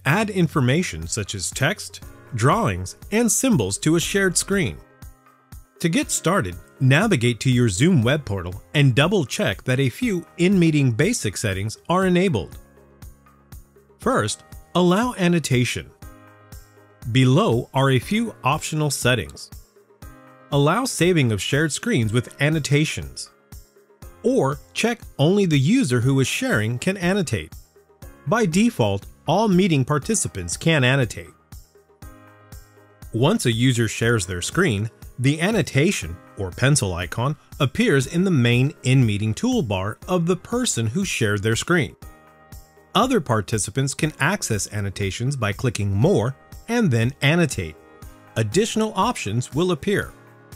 Add information such as text, drawings, and symbols to a shared screen. To get started, navigate to your Zoom web portal and double-check that a few in-meeting basic settings are enabled. First, allow annotation. Below are a few optional settings. Allow saving of shared screens with annotations. Or check only the user who is sharing can annotate. By default, all meeting participants can annotate. Once a user shares their screen, the annotation, or pencil icon, appears in the main in-meeting toolbar of the person who shared their screen. Other participants can access annotations by clicking More and then Annotate. Additional options will appear.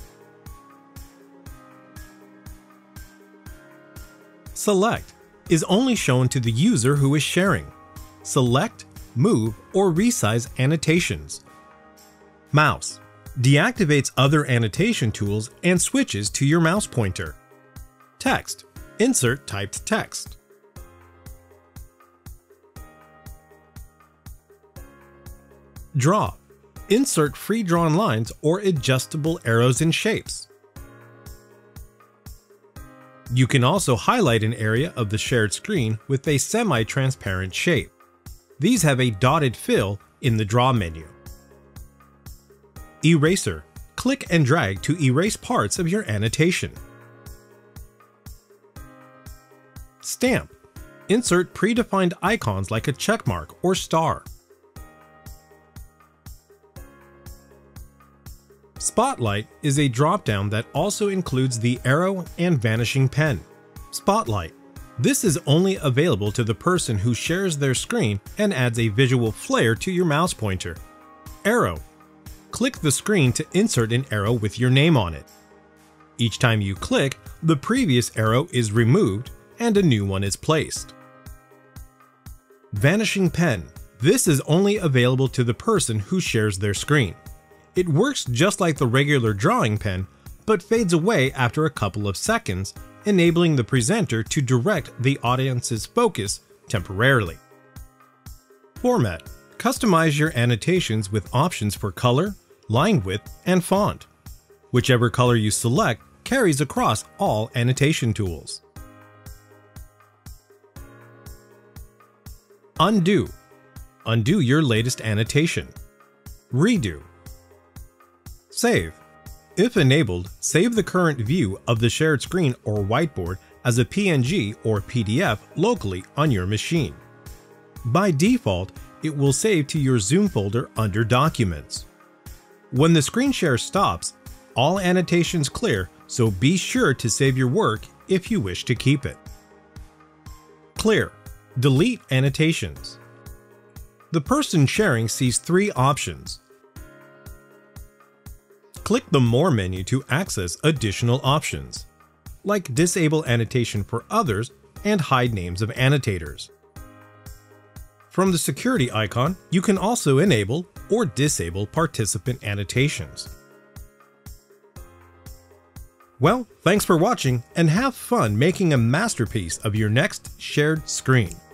Select is only shown to the user who is sharing. Select, move, or resize annotations. Mouse deactivates other annotation tools and switches to your mouse pointer. Text. Insert typed text. Draw. Insert free-drawn lines or adjustable arrows and shapes. You can also highlight an area of the shared screen with a semi-transparent shape. These have a dotted fill in the Draw menu. Eraser. Click and drag to erase parts of your annotation. Stamp. Insert predefined icons like a checkmark or star. Spotlight is a drop-down that also includes the arrow and vanishing pen. Spotlight. This is only available to the person who shares their screen and adds a visual flair to your mouse pointer. Arrow. Click the screen to insert an arrow with your name on it. Each time you click, the previous arrow is removed and a new one is placed. Vanishing pen. This is only available to the person who shares their screen. It works just like the regular drawing pen, but fades away after a couple of seconds, enabling the presenter to direct the audience's focus temporarily. Format. Customize your annotations with options for color, line width, and font. Whichever color you select carries across all annotation tools. Undo. Undo your latest annotation. Redo. Save. If enabled, save the current view of the shared screen or whiteboard as a PNG or PDF locally on your machine. By default, it will save to your Zoom folder under Documents. When the screen share stops, all annotations clear, so be sure to save your work if you wish to keep it. Clear. Delete annotations. The person sharing sees three options. Click the More menu to access additional options, like disable annotation for others and hide names of annotators. From the security icon, you can also enable or disable participant annotations. Well, thanks for watching and have fun making a masterpiece of your next shared screen.